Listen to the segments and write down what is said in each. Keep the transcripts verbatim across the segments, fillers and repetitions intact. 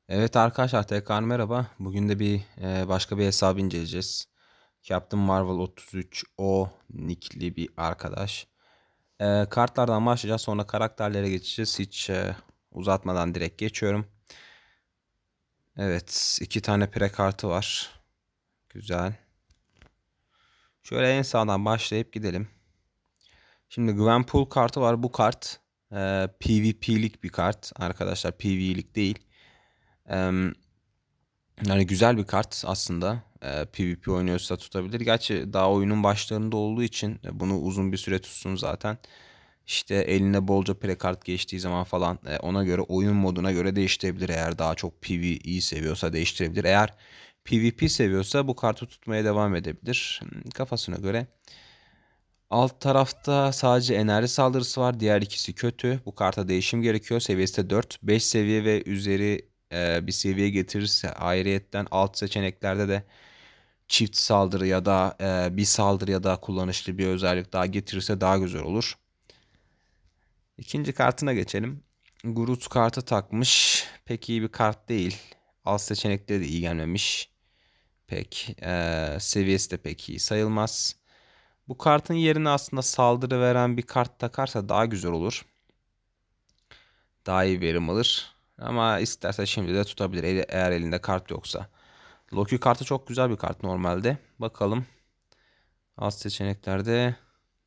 Evet arkadaşlar tekrar merhaba. Bugün de bir e, başka bir hesabı inceleyeceğiz. Captain Marvel otuz üç O nickli bir arkadaş. E, kartlardan başlayacağız, sonra karakterlere geçeceğiz. Hiç e, uzatmadan direkt geçiyorum. Evet, iki tane pre kartı var. Güzel. Şöyle en sağdan başlayıp gidelim. Şimdi Gwenpool kartı var. Bu kart e, PvP'lik bir kart arkadaşlar. PvE'lik değil. Eee Yani güzel bir kart aslında. Ee, PvP oynuyorsa tutabilir. Gerçi daha oyunun başlarında olduğu için e, bunu uzun bir süre tutsun zaten. İşte eline bolca prekart geçtiği zaman falan e, ona göre oyun moduna göre değiştirebilir. Eğer daha çok PvE seviyorsa değiştirebilir. Eğer PvP seviyorsa bu kartı tutmaya devam edebilir. Hmm, Kafasına göre. Alt tarafta sadece enerji saldırısı var. Diğer ikisi kötü. Bu karta değişim gerekiyor. Seviyesi de dört. beş seviye ve üzeri e, bir seviye getirirse ayrıyetten alt seçeneklerde de çift saldırı ya da e, bir saldırı ya da kullanışlı bir özellik daha getirirse daha güzel olur. İkinci kartına geçelim. Groot kartı takmış. Pek iyi bir kart değil. Alt seçenekleri de iyi gelmemiş. Pek e, seviyesi de pek iyi sayılmaz. Bu kartın yerine aslında saldırı veren bir kart takarsa daha güzel olur. Daha iyi verim alır. Ama isterse şimdi de tutabilir eğer elinde kart yoksa. Loki kartı çok güzel bir kart normalde. Bakalım. Alt seçeneklerde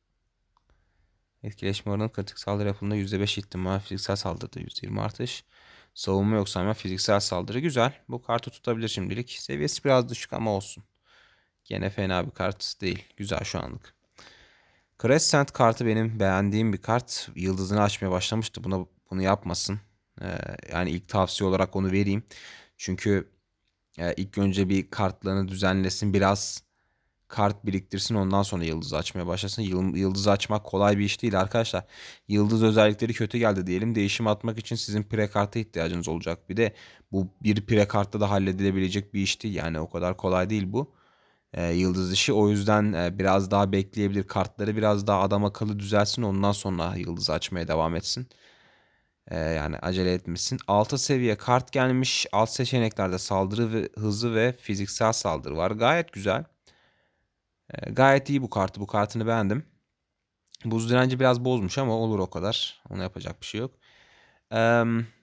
etkileşme oranı kritik saldırı yapımında yüzde beş ihtimal, fiziksel saldırıda yüzde yirmi artış. Savunma yoksa ama fiziksel saldırı güzel. Bu kartı tutabilir şimdilik. Seviyesi biraz düşük ama olsun. Gene fena bir kart değil. Güzel şu anlık. Crescent kartı benim beğendiğim bir kart. Yıldızını açmaya başlamıştı. Buna bunu yapmasın. Ee, yani ilk tavsiye olarak onu vereyim. Çünkü e, ilk önce bir kartlarını düzenlesin. Biraz kart biriktirsin. Ondan sonra yıldız açmaya başlasın. Yıldız açmak kolay bir iş değil arkadaşlar. Yıldız özellikleri kötü geldi diyelim. Değişim atmak için sizin pre karta ihtiyacınız olacak. Bir de bu bir pre kartta da halledilebilecek bir iş değil. Yani o kadar kolay değil bu e, yıldız işi. O yüzden e, biraz daha bekleyebilir. Kartları biraz daha adam akıllı düzelsin. Ondan sonra yıldız açmaya devam etsin. E, yani acele etmesin. altı seviye kart gelmiş. Alt seçeneklerde saldırı ve hızı ve fiziksel saldırı var. Gayet güzel. E, gayet iyi bu kartı. Bu kartını beğendim. Buz direnci biraz bozmuş ama olur o kadar. Ona yapacak bir şey yok. Eee,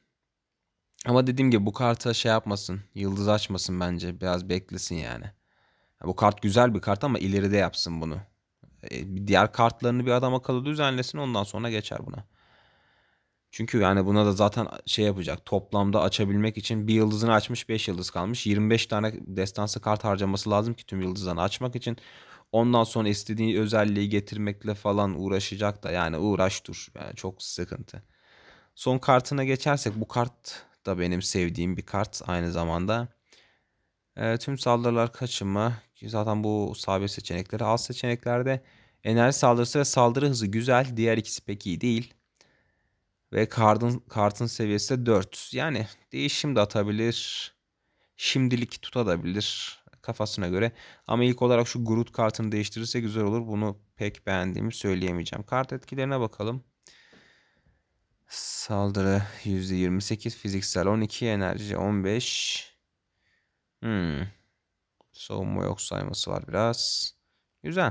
Ama dediğim gibi bu karta şey yapmasın. Yıldız açmasın bence. Biraz beklesin yani. Bu kart güzel bir kart ama ileride yapsın bunu. E, diğer kartlarını bir adam akıllı düzenlesin, ondan sonra geçer buna. Çünkü yani buna da zaten şey yapacak. Toplamda açabilmek için bir yıldızını açmış, beş yıldız kalmış. yirmi beş tane destansı kart harcaması lazım ki tüm yıldızlarını açmak için. Ondan sonra istediği özelliği getirmekle falan uğraşacak da yani uğraş dur. Yani çok sıkıntı. Son kartına geçersek, bu kart da benim sevdiğim bir kart aynı zamanda. E, tüm saldırılar kaçınma. Zaten bu sabit seçenekleri. Alt seçeneklerde enerji saldırısı ve saldırı hızı güzel. Diğer ikisi pek iyi değil. Ve kartın, kartın seviyesi de dört. Yani değişim de atabilir. Şimdilik tutabilir kafasına göre. Ama ilk olarak şu Groot kartını değiştirirse güzel olur. Bunu pek beğendiğimi söyleyemeyeceğim. Kart etkilerine bakalım. Saldırı yüzde yirmi sekiz, fiziksel on iki, enerji on beş. Hmm. Savunma yok sayması var biraz. Güzel.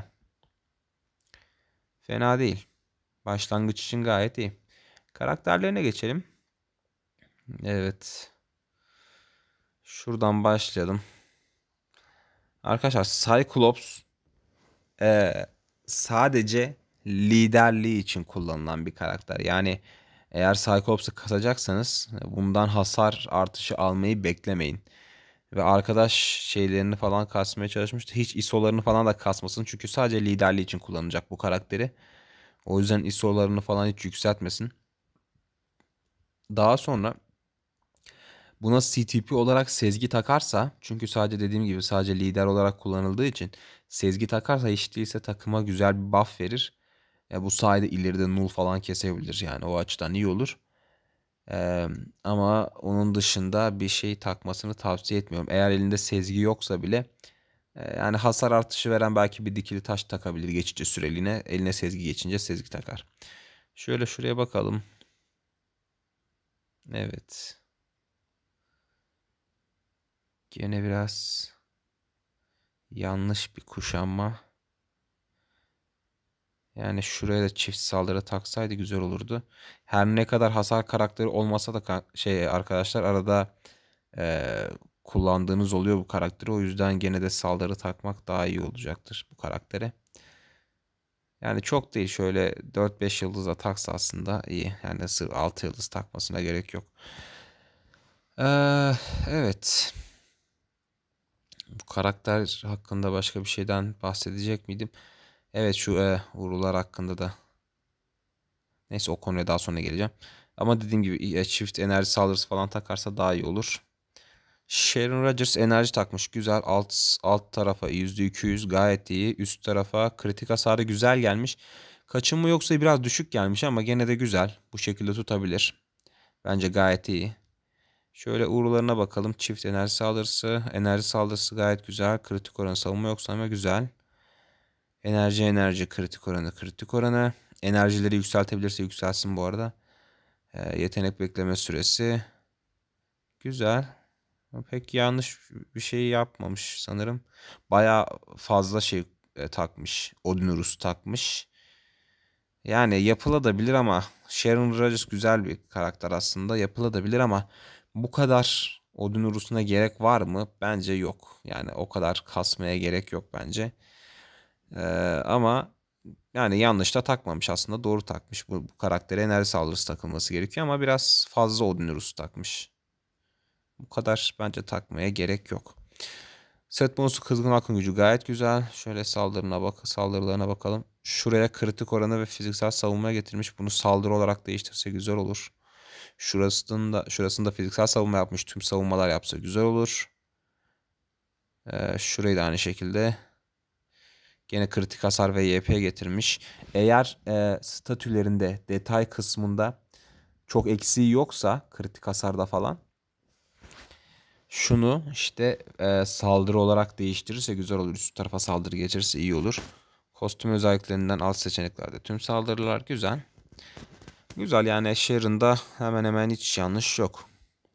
Fena değil. Başlangıç için gayet iyi. Karakterlerine geçelim. Evet. Şuradan başlayalım. Arkadaşlar Cyclops e, sadece liderliği için kullanılan bir karakter. Yani eğer Cyclops'u kasacaksanız bundan hasar artışı almayı beklemeyin. Ve arkadaş şeylerini falan kasmaya çalışmıştı. Hiç I S O'larını falan da kasmasın. Çünkü sadece liderliği için kullanacak bu karakteri. O yüzden I S O'larını falan hiç yükseltmesin. Daha sonra buna C T P olarak Sezgi takarsa, çünkü sadece dediğim gibi sadece lider olarak kullanıldığı için Sezgi takarsa hiç değilse takıma güzel bir buff verir. E, bu sayede ileride null falan kesebilir, yani o açıdan iyi olur. Ee, Ama onun dışında bir şey takmasını tavsiye etmiyorum. Eğer elinde Sezgi yoksa bile e, yani hasar artışı veren belki bir dikili taş takabilir geçici süreliğine. Eline Sezgi geçince Sezgi takar. Şöyle şuraya bakalım. Evet. Gene biraz yanlış bir kuşanma. Yani şuraya da çift saldırı taksaydı güzel olurdu. Her ne kadar hasar karakteri olmasa da şey arkadaşlar arada e, kullandığınız oluyor bu karakteri. O yüzden gene de saldırı takmak daha iyi olacaktır bu karaktere. Yani çok değil, şöyle dört beş yıldız taksa aslında iyi. Yani sırf altı yıldız takmasına gerek yok. Ee, evet. Bu karakter hakkında başka bir şeyden bahsedecek miydim? Evet, şu e, vurular hakkında da. Neyse, o konuya daha sonra geleceğim. Ama dediğim gibi e, çift enerji saldırısı falan takarsa daha iyi olur. Sharon Rogers enerji takmış. Güzel. Alt, alt tarafa yüzde iki yüz gayet iyi. Üst tarafa kritik hasarı güzel gelmiş. Kaçınma yoksa biraz düşük gelmiş ama gene de güzel. Bu şekilde tutabilir. Bence gayet iyi. Şöyle uğurlarına bakalım. Çift enerji saldırısı. Enerji saldırısı gayet güzel. Kritik oranı, savunma yoksa ama güzel. Enerji enerji kritik oranı kritik oranı. Enerjileri yükseltebilirse yükselsin bu arada. Ee, yetenek bekleme süresi. Güzel. Pek yanlış bir şey yapmamış sanırım. Baya fazla şey e, takmış. Odinurus takmış. Yani yapılabilir ama Sharon Rogers güzel bir karakter aslında. Yapılabilir ama bu kadar Odinurus'una gerek var mı? Bence yok. Yani o kadar kasmaya gerek yok bence. Ee, ama yani yanlış da takmamış aslında. Doğru takmış. Bu, bu karaktere enerji saldırısı takılması gerekiyor ama biraz fazla Odinurus takmış. Bu kadar bence takmaya gerek yok. Set bonusu kızgın akın gücü gayet güzel. Şöyle saldırına bak, saldırılarına bakalım. Şuraya kritik oranı ve fiziksel savunmaya getirmiş. Bunu saldırı olarak değiştirse güzel olur. Şurasında, şurasında fiziksel savunma yapmış. Tüm savunmalar yapsa güzel olur. Ee, şurayı da aynı şekilde. Gene kritik hasar ve Y P getirmiş. Eğer e, statülerinde detay kısmında çok eksiği yoksa kritik hasarda falan, şunu işte e, saldırı olarak değiştirirse güzel olur. Üst tarafa saldırı geçirirse iyi olur. Kostüm özelliklerinden alt seçeneklerde tüm saldırılar güzel. Güzel, yani Sharon'da hemen hemen hiç yanlış yok.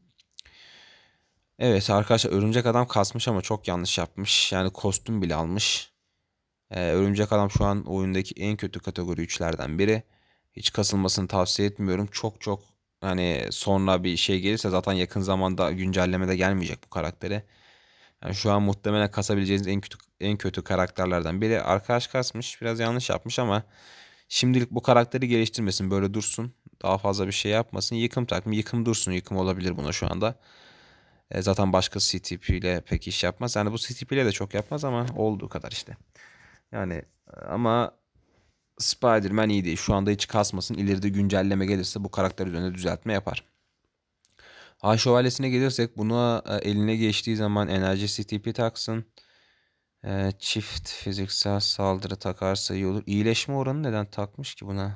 Evet arkadaşlar, Örümcek Adam kasmış ama çok yanlış yapmış. Yani kostüm bile almış. Ee, Örümcek Adam şu an oyundaki en kötü kategori üçlerden biri. Hiç kasılmasını tavsiye etmiyorum. Çok çok hani sonra bir şey gelirse, zaten yakın zamanda güncelleme de gelmeyecek bu karaktere. Yani şu an muhtemelen kasabileceğiniz en kötü en kötü karakterlerden biri. Arkadaş kasmış, biraz yanlış yapmış ama şimdilik bu karakteri geliştirmesin, böyle dursun. Daha fazla bir şey yapmasın. Yıkım takım, yıkım dursun. Yıkım olabilir buna şu anda. E, zaten başka C T P ile pek iş yapmaz. Yani bu C T P ile de çok yapmaz ama olduğu kadar işte. Yani e, ama Spider-Man iyi değil. Şu anda hiç kasmasın. İleride güncelleme gelirse bu karakter üzerine düzeltme yapar. Ay Şövalyesi'ne gelirsek, buna e, eline geçtiği zaman enerji C T P taksın. E, çift fiziksel saldırı takarsa iyi olur. İyileşme oranı neden takmış ki buna?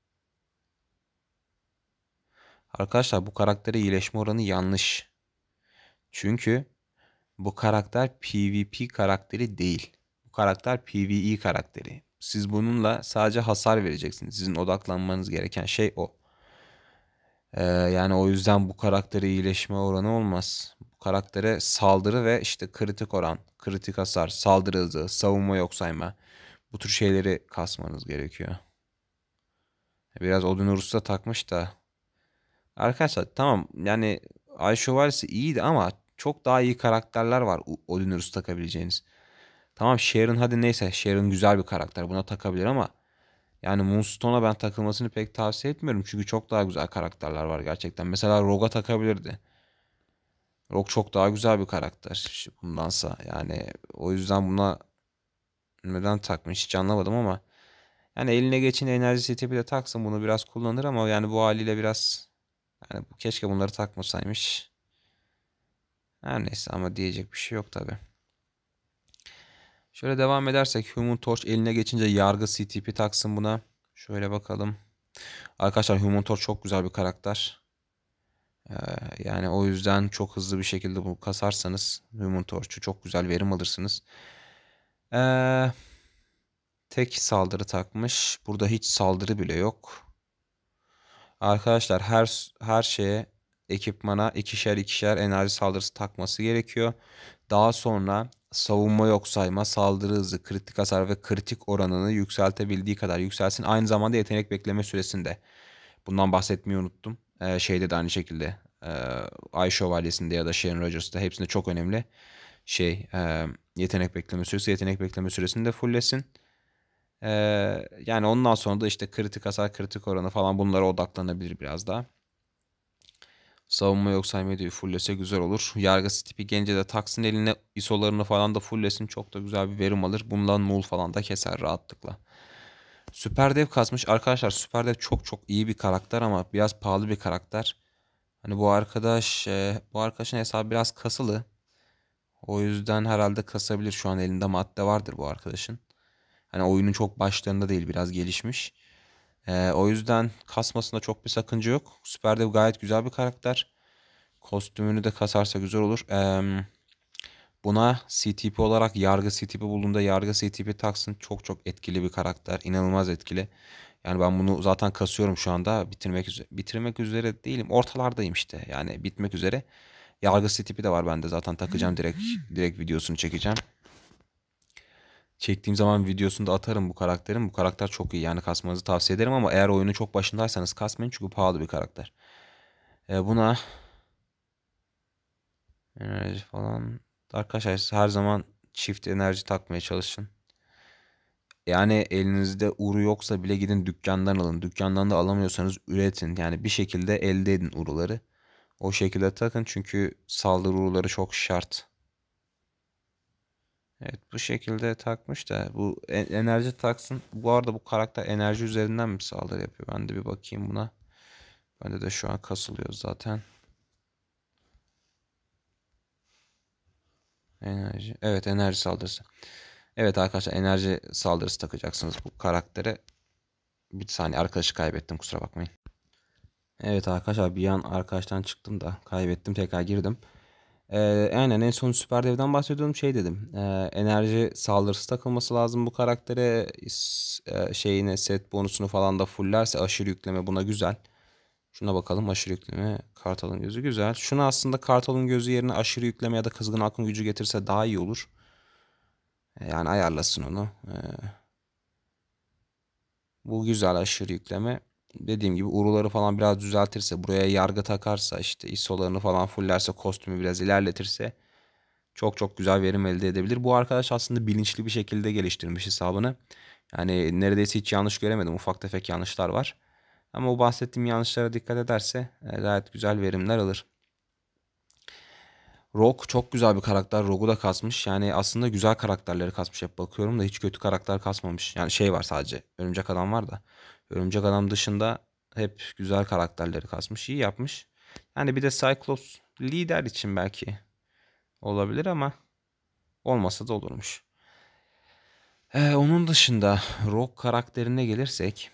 Arkadaşlar bu karaktere iyileşme oranı yanlış. Çünkü bu karakter PvP karakteri değil. Bu karakter PvE karakteri. Siz bununla sadece hasar vereceksiniz. Sizin odaklanmanız gereken şey o. Ee, yani o yüzden bu karaktere iyileşme oranı olmaz. Bu karaktere saldırı ve işte kritik oran, kritik hasar, saldırı hızı, savunma yok sayma. Bu tür şeyleri kasmanız gerekiyor. Biraz Odin Urus'ta takmış da. Arkadaşlar tamam, yani Ay Şövalyesi iyiydi ama çok daha iyi karakterler var Odin Urus takabileceğiniz. Tamam Sharon, hadi neyse, Sharon güzel bir karakter, buna takabilir ama yani Moonstone'a ben takılmasını pek tavsiye etmiyorum. Çünkü çok daha güzel karakterler var gerçekten. Mesela Rogue'a takabilirdi. Rogue çok daha güzel bir karakter bundansa. Yani o yüzden buna neden takmış hiç anlamadım ama yani eline geçin enerji seti bile taksın, bunu biraz kullanır ama yani bu haliyle biraz, yani bu keşke bunları takmasaymış. Her neyse, ama diyecek bir şey yok tabi. Şöyle devam edersek, Human Torch eline geçince yargı C T P taksın buna. Şöyle bakalım. Arkadaşlar Human Torch çok güzel bir karakter. Ee, yani o yüzden çok hızlı bir şekilde bu kasarsanız Human Torch'u çok güzel verim alırsınız. Ee, tek saldırı takmış. Burada hiç saldırı bile yok. Arkadaşlar her her şeye ekipmana ikişer ikişer enerji saldırısı takması gerekiyor. Daha sonra savunma yok sayma, saldırı hızı, kritik hasar ve kritik oranını yükseltebildiği kadar yükselsin. Aynı zamanda yetenek bekleme süresinde. Bundan bahsetmeyi unuttum. Ee, şeyde de aynı şekilde. E, Ay Şövalyesi'nde ya da Sharon Rogers'da hepsinde çok önemli. Şey e, yetenek bekleme süresi. Yetenek bekleme süresini de fulllesin. E, Yani ondan sonra da işte kritik hasar, kritik oranı falan bunlara odaklanabilir biraz daha. Savunma yok saymayı da fulllese güzel olur. Yargısı tipi gence de taksın eline, isolarını falan da fulllesin. Çok da güzel bir verim alır. Bundan mul falan da keser rahatlıkla. Süper Dev kasmış. Arkadaşlar Süper Dev çok çok iyi bir karakter ama biraz pahalı bir karakter. Hani bu arkadaş e, bu arkadaşın hesabı biraz kasılı. O yüzden herhalde kasabilir. Şu an elinde madde vardır bu arkadaşın. Hani oyunun çok başlarında değil, biraz gelişmiş. E, o yüzden kasmasında çok bir sakınca yok. Süper Dev gayet güzel bir karakter. Kostümünü de kasarsa güzel olur. Eee, buna C T P olarak Yargı C T P bulduğunda Yargı C T P taksın. Çok çok etkili bir karakter. İnanılmaz etkili. Yani ben bunu zaten kasıyorum şu anda. Bitirmek üzere. Bitirmek üzere değilim. Ortalardayım işte. Yani bitmek üzere. Yargı C T P de var bende zaten. Takacağım direkt. Direkt videosunu çekeceğim. Çektiğim zaman videosunu da atarım bu karakterin. Bu karakter çok iyi. Yani kasmanızı tavsiye ederim ama eğer oyunun çok başındaysanız kasmayın. Çünkü pahalı bir karakter. E, buna enerji falan. Arkadaşlar her zaman çift enerji takmaya çalışın. Yani elinizde uru yoksa bile gidin dükkandan alın. Dükkandan da alamıyorsanız üretin. Yani bir şekilde elde edin uruları. O şekilde takın çünkü saldırı uruları çok şart. Evet bu şekilde takmış da bu e- enerji taksın. Bu arada bu karakter enerji üzerinden mi saldırı yapıyor? Ben de bir bakayım buna. Bende de şu an kasılıyor zaten. Enerji. Evet enerji saldırısı. Evet arkadaşlar enerji saldırısı takacaksınız bu karaktere. Bir saniye arkadaşı kaybettim kusura bakmayın. Evet arkadaşlar bir an arkadaştan çıktım da kaybettim tekrar girdim. Ee, aynen en son Süper Dev'den bahsediyordum şey dedim. Ee, enerji saldırısı takılması lazım bu karaktere. İs- e, şeyine set bonusunu falan da fullerse aşırı yükleme buna güzel. Şuna bakalım aşırı yükleme Kartal'ın gözü güzel. Şunu aslında Kartal'ın gözü yerine aşırı yükleme ya da kızgın akın gücü getirse daha iyi olur. Ee, yani ayarlasın onu. Ee, bu güzel aşırı yükleme. Dediğim gibi uruları falan biraz düzeltirse buraya yargı takarsa işte isolarını falan fullerse kostümü biraz ilerletirse çok çok güzel verim elde edebilir. Bu arkadaş aslında bilinçli bir şekilde geliştirmiş hesabını. Yani neredeyse hiç yanlış göremedim. Ufak tefek yanlışlar var. Ama o bahsettiğim yanlışlara dikkat ederse e, gayet güzel verimler alır. Rogue çok güzel bir karakter. Rogue'u da kasmış. Yani aslında güzel karakterleri kasmış. Hep bakıyorum da hiç kötü karakter kasmamış. Yani şey var sadece. Örümcek Adam var da. Örümcek Adam dışında hep güzel karakterleri kasmış. İyi yapmış. Yani bir de Cyclops lider için belki olabilir ama olmasa da olurmuş. Ee, onun dışında Rogue karakterine gelirsek.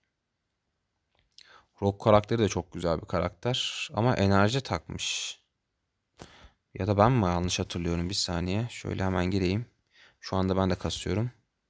Rogue karakteri de çok güzel bir karakter. Ama enerji takmış. Ya da ben mi yanlış hatırlıyorum bir saniye. Şöyle hemen gireyim. Şu anda ben de kasıyorum.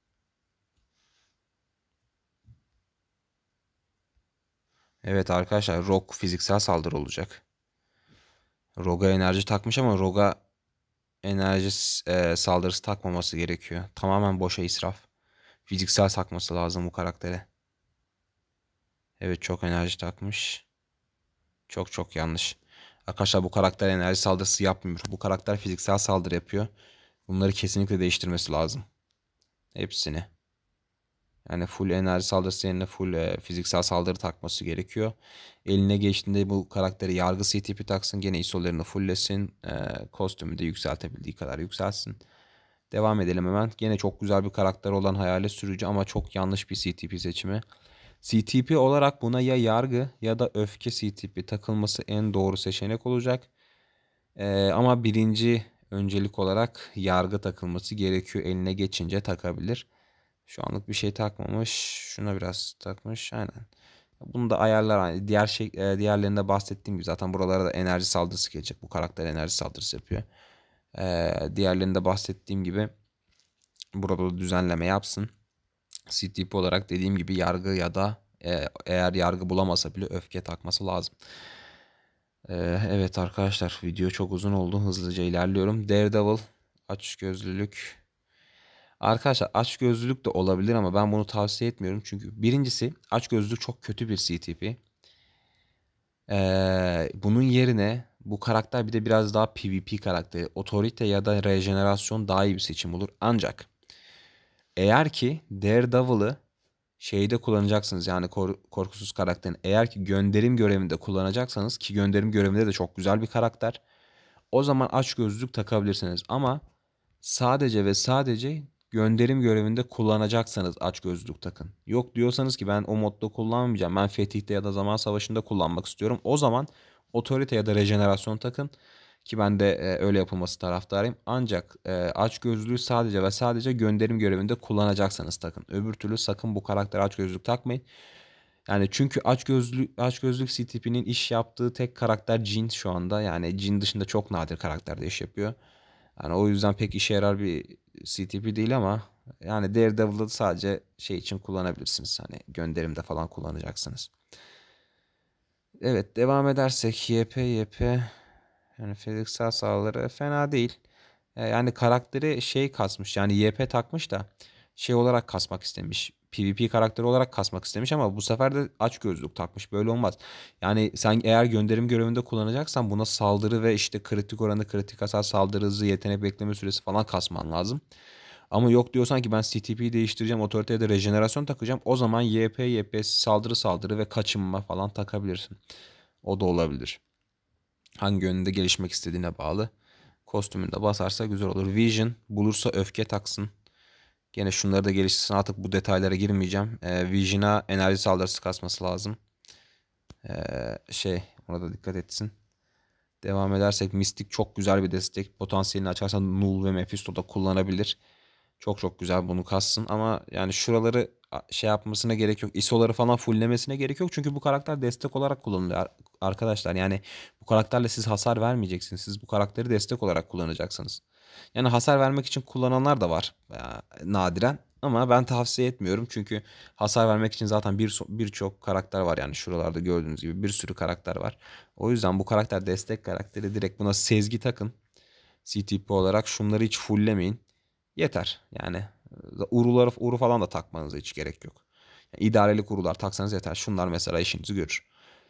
Evet arkadaşlar Rogue fiziksel saldırı olacak. Rogue'a enerji takmış ama Rogue'a enerji e, saldırısı takmaması gerekiyor. Tamamen boşa israf. Fiziksel takması lazım bu karaktere. Evet çok enerji takmış. Çok çok yanlış. Arkadaşlar bu karakter enerji saldırısı yapmıyor. Bu karakter fiziksel saldırı yapıyor. Bunları kesinlikle değiştirmesi lazım. Hepsini. Yani full enerji saldırısı yerine full e, fiziksel saldırı takması gerekiyor. Eline geçtiğinde bu karakteri yargı C T P taksın. Gene isolarını fulllesin. E, kostümü de yükseltebildiği kadar yükselsin. Devam edelim hemen. Gene çok güzel bir karakter olan hayalet sürücü ama çok yanlış bir C T P seçimi. C T P olarak buna ya yargı ya da öfke C T P takılması en doğru seçenek olacak. Ee, ama birinci öncelik olarak yargı takılması gerekiyor. Eline geçince takabilir. Şu anlık bir şey takmamış. Şuna biraz takmış. Aynen. Bunu da ayarlar. Hani diğer şey, e, diğerlerinde bahsettiğim gibi zaten buralara da enerji saldırısı gelecek. Bu karakter enerji saldırısı yapıyor. Ee, diğerlerinde bahsettiğim gibi burada da düzenleme yapsın. C T P olarak dediğim gibi yargı ya da e, eğer yargı bulamasa bile öfke takması lazım. Ee, evet arkadaşlar, video çok uzun oldu. Hızlıca ilerliyorum. Daredevil açgözlülük. Arkadaşlar açgözlülük de olabilir ama ben bunu tavsiye etmiyorum. Çünkü birincisi, açgözlülük çok kötü bir C T P. Ee, bunun yerine bu karakter bir de biraz daha PvP karakteri. Otorite ya da rejenerasyon daha iyi bir seçim olur. Ancak eğer ki Daredevil'ı şeyde kullanacaksınız, yani kor- korkusuz karakterin. Eğer ki gönderim görevinde kullanacaksanız, ki gönderim görevinde de çok güzel bir karakter, o zaman açgözlülük takabilirsiniz. Ama sadece ve sadece gönderim görevinde kullanacaksanız açgözlülük takın. Yok diyorsanız ki ben o modda kullanmayacağım, ben Fetih'te ya da Zaman Savaşı'nda kullanmak istiyorum, o zaman otorite ya da rejenerasyon takın. Ki ben de e, öyle yapılması taraftarıyım. Ancak e, açgözlülüğü sadece ve sadece gönderim görevinde kullanacaksanız takın. Öbür türlü sakın bu karaktere açgözlülük takmayın. Yani çünkü açgözlülük açgözlülük C T P'nin iş yaptığı tek karakter Jhin şu anda. Yani Jhin dışında çok nadir karakterde iş yapıyor. Yani o yüzden pek işe yarar bir C T P değil ama yani Daredevil'ı sadece şey için kullanabilirsiniz. Hani gönderimde falan kullanacaksınız. Evet, devam edersek Y P Y P, yani fiziksel sağları fena değil. E, Yani karakteri şey kasmış, yani Y P takmış da şey olarak kasmak istemiş. PvP karakteri olarak kasmak istemiş ama bu sefer de aç gözlük takmış. Böyle olmaz. Yani sen eğer gönderim görevinde kullanacaksan buna saldırı ve işte kritik oranı, kritik hasar, saldırı hızı, yetenek bekleme süresi falan kasman lazım. Ama yok diyorsan ki ben C T P'yi değiştireceğim, otoriteye de rejenerasyon takacağım, o zaman Y P Y P saldırı saldırı ve kaçınma falan takabilirsin. O da olabilir. Hangi yönünde gelişmek istediğine bağlı. Kostümünde basarsa güzel olur. Vision bulursa öfke taksın. Gene şunları da geliştirsin. Artık bu detaylara girmeyeceğim. Ee, Vision'a enerji saldırısı kasması lazım. Ee, şey ona da dikkat etsin. Devam edersek Mystic çok güzel bir destek. Potansiyelini açarsan Null ve Mephisto da kullanabilir. Çok çok güzel, bunu kassın ama yani şuraları şey yapmasına gerek yok. I S O'ları falan fulllemesine gerek yok. Çünkü bu karakter destek olarak kullanılıyor arkadaşlar. Yani bu karakterle siz hasar vermeyeceksiniz. Siz bu karakteri destek olarak kullanacaksınız. Yani hasar vermek için kullananlar da var. Ya, nadiren. Ama ben tavsiye etmiyorum. Çünkü hasar vermek için zaten bir birçok karakter var. Yani şuralarda gördüğünüz gibi bir sürü karakter var. O yüzden bu karakter destek karakteri. Direkt buna sezgi takın. C T P olarak şunları hiç fulllemeyin. Yeter. Yani e, uruları, uru falan da takmanıza hiç gerek yok. Yani idarelik urular taksanız yeter. Şunlar mesela işinizi görür.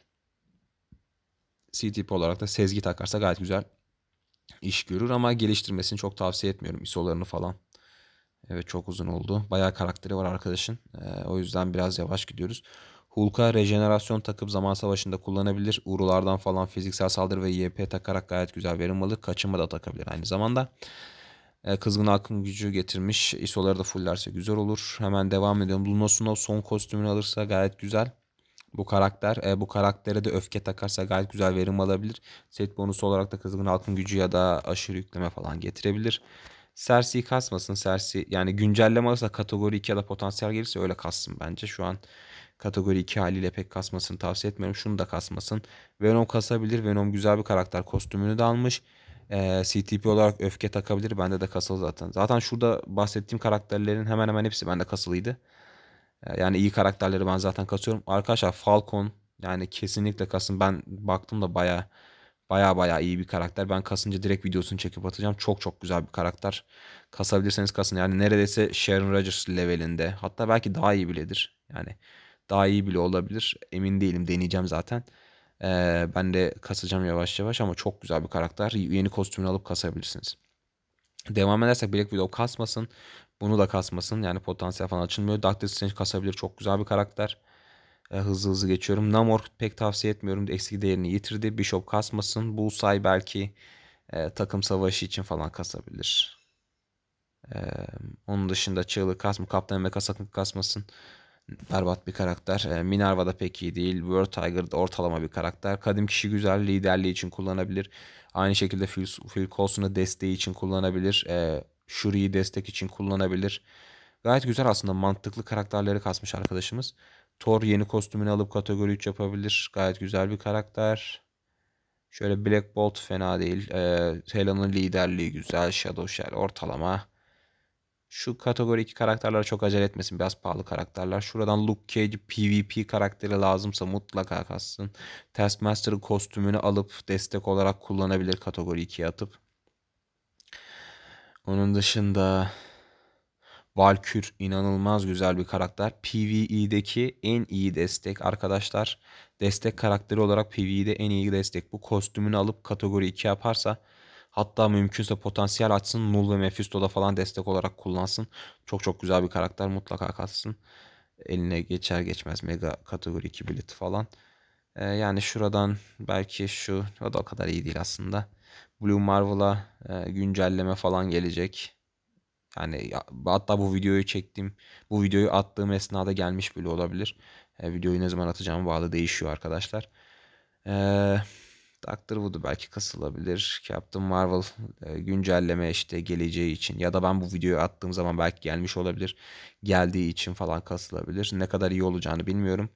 C T P olarak da sezgi takarsa gayet güzel iş görür ama geliştirmesini çok tavsiye etmiyorum. I S O'larını falan. Evet, çok uzun oldu. Bayağı karakteri var arkadaşın. Ee, o yüzden biraz yavaş gidiyoruz. Hulk'a rejenerasyon takıp zaman savaşında kullanabilir. Urulardan falan fiziksel saldırı ve Y P takarak gayet güzel verim alır. Kaçınma da takabilir aynı zamanda. Ee, kızgın akım gücü getirmiş. I S O'ları da fullerse güzel olur. Hemen devam ediyorum. Lunosunov son kostümünü alırsa gayet güzel. Bu karakter, e, bu karaktere de öfke takarsa gayet güzel verim alabilir. Set bonusu olarak da kızgın altın gücü ya da aşırı yükleme falan getirebilir. Cersei'yi kasmasın. Cersei yani güncelleme alırsa kategori iki ya da potansiyel gelirse öyle kassın bence. Şu an kategori iki haliyle pek kasmasını tavsiye etmiyorum. Şunu da kasmasın. Venom kasabilir. Venom güzel bir karakter. Kostümünü de almış. Ee, C T P olarak öfke takabilir. Bende de kasılı zaten. Zaten şurada bahsettiğim karakterlerin hemen hemen hepsi bende kasılıydı. Ee, Yani iyi karakterleri ben zaten kasıyorum. Arkadaşlar Falcon yani kesinlikle kasın. Ben baktım da baya baya baya iyi bir karakter. Ben kasınca direkt videosunu çekip atacağım. Çok çok güzel bir karakter. Kasabilirseniz kasın. Yani neredeyse Sharon Rogers levelinde. Hatta belki daha iyi biledir. Yani daha iyi bile olabilir. Emin değilim. Deneyeceğim zaten. Ee, ben de kasacağım yavaş yavaş ama çok güzel bir karakter. Yeni kostümünü alıp kasabilirsiniz. Devam edersek Black Widow kasmasın. Bunu da kasmasın. Yani potansiyel falan açılmıyor. Doctor Strange kasabilir. Çok güzel bir karakter. E, hızlı hızlı geçiyorum. Namor pek tavsiye etmiyorum. Eski değerini yitirdi. Bishop kasmasın. Bullseye belki e, takım savaşı için falan kasabilir. E, Onun dışında Çığlık kasma. Kaptan Amerika sakın kasmasın. Berbat bir karakter. E, Minerva da pek iyi değil. World Tiger da ortalama bir karakter. Kadim kişi güzel. Liderliği için kullanabilir. Aynı şekilde Phil, Phil Coulson'u desteği için kullanabilir. E, Shuri'yi destek için kullanabilir. Gayet güzel aslında. Mantıklı karakterleri kasmış arkadaşımız. Thor yeni kostümünü alıp kategori üç yapabilir. Gayet güzel bir karakter. Şöyle Black Bolt fena değil. E, Helen'ın liderliği güzel. Shadow Shell ortalama. Şu kategori iki karakterlere çok acele etmesin. Biraz pahalı karakterler. Şuradan Luke Cage PvP karakteri lazımsa mutlaka kassın. Taskmaster'ın kostümünü alıp destek olarak kullanabilir kategori ikiye atıp. Onun dışında Valkür inanılmaz güzel bir karakter. PvE'deki en iyi destek arkadaşlar. Destek karakteri olarak P V E'de en iyi destek. Bu kostümünü alıp kategori iki yaparsa, hatta mümkünse potansiyel açsın, Null ve Mephisto'da falan destek olarak kullansın. Çok çok güzel bir karakter, mutlaka kalsın. Eline geçer geçmez Mega kategori iki bileti falan. Ee, yani şuradan belki şu, o da o kadar iyi değil aslında. Blue Marvel'a e, güncelleme falan gelecek. Yani ya- hatta bu videoyu çektim. Bu videoyu attığım esnada gelmiş bile olabilir. E, videoyu ne zaman atacağım bağlı değişiyor arkadaşlar. Eee Doctor Who'du belki kasılabilir. Captain Marvel e, güncelleme işte geleceği için, ya da ben bu videoyu attığım zaman belki gelmiş olabilir. Geldiği için falan kasılabilir. Ne kadar iyi olacağını bilmiyorum.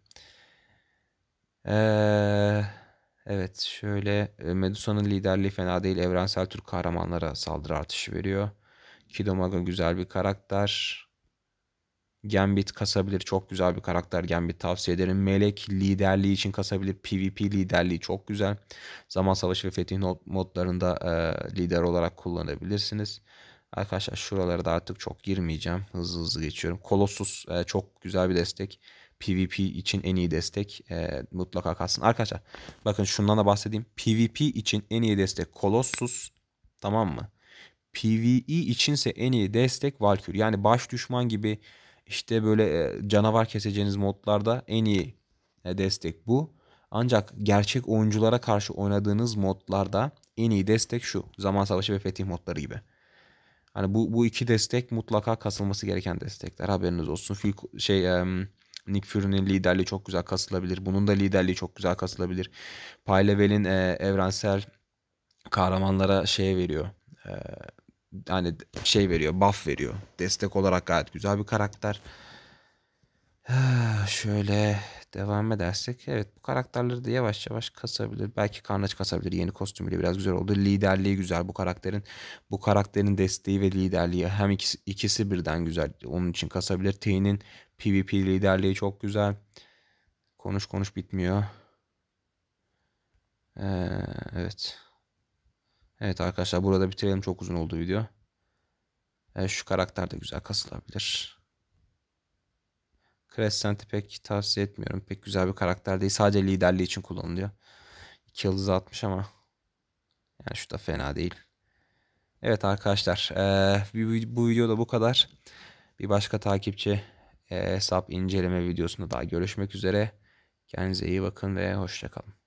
Eee, evet, şöyle e, Medusa'nın liderliği fena değil. Evrensel Türk kahramanlara saldırı artışı veriyor. Kidomaga güzel bir karakter. Gambit kasabilir. Çok güzel bir karakter. Gambit tavsiye ederim. Melek liderliği için kasabilir. PvP liderliği çok güzel. Zaman Savaşı ve Fetih not- modlarında e, lider olarak kullanabilirsiniz. Arkadaşlar şuralara da artık çok girmeyeceğim. Hızlı hızlı geçiyorum. Colossus e, çok güzel bir destek. PvP için en iyi destek. E, mutlaka kalsın. Arkadaşlar bakın şundan da bahsedeyim. PvP için en iyi destek Colossus. Tamam mı? PvE içinse en iyi destek Valkyrie. Yani baş düşman gibi işte böyle e, canavar keseceğiniz modlarda en iyi e, destek bu. Ancak gerçek oyunculara karşı oynadığınız modlarda en iyi destek şu. Zaman Savaşı ve Fetih modları gibi. Hani bu bu iki destek mutlaka kasılması gereken destekler. Haberiniz olsun. Phil, şey em, Nick Fury'nin liderliği çok güzel kasılabilir. Bunun da liderliği çok güzel kasılabilir. Paylevel'in e, evrensel kahramanlara şey veriyor. E, hani şey veriyor, buff veriyor. Destek olarak gayet güzel bir karakter. Şöyle devam edersek, evet, bu karakterleri de yavaş yavaş kasabilir. Belki Carnage kasabilir. Yeni kostümüyle biraz güzel oldu. Liderliği güzel bu karakterin. Bu karakterin desteği ve liderliği hem ikisi, ikisi birden güzel. Onun için kasabilir. T'nin PvP liderliği çok güzel. Konuş konuş bitmiyor. Ee, evet. Evet arkadaşlar, burada bitirelim. Çok uzun oldu video. Evet, şu karakter de güzel kasılabilir. Crescent'i pek tavsiye etmiyorum. Pek güzel bir karakter değil. Sadece liderliği için kullanılıyor. iki yıldız atmış ama yani şu da fena değil. Evet arkadaşlar, eee, bu, bu videoda bu kadar. Bir başka takipçi eee, hesap inceleme videosunda daha görüşmek üzere. Kendinize iyi bakın ve hoşça kalın.